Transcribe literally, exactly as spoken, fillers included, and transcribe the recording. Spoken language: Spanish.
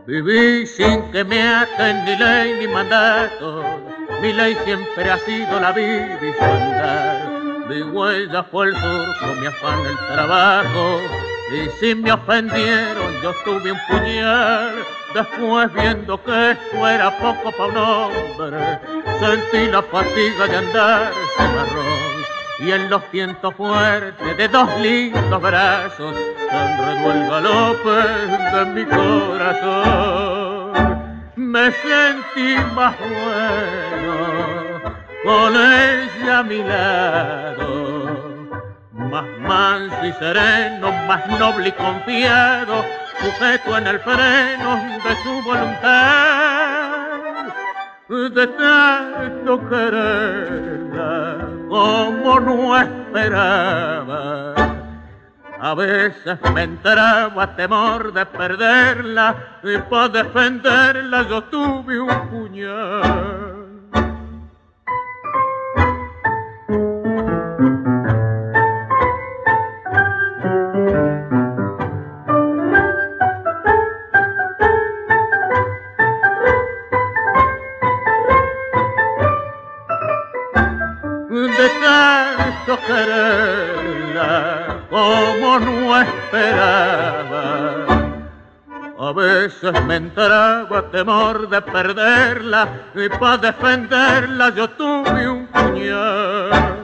Viví sin que me aten ni ley ni mandato, mi ley siempre ha sido la vida y su andar. Mi huella fue el surco, mi afán el trabajo, y si me ofendieron yo tuve un puñal. Después viendo que esto era poco para un hombre, sentí la fatiga de andar cimarrón, y en los vientos fuertes de dos lindos brazos se enredó el galope de mi corazón. Me sentí más bueno con ella a mi lado, más manso y sereno, más noble y confiado, sujeto en el freno de su voluntad. De tanto quererla como no esperaba, a veces me entraba temor de perderla, y para defenderla yo tuve un puñal. De tanto quererla como no esperaba, a veces me entraba temor de perderla, y para defenderla yo tuve un puñal.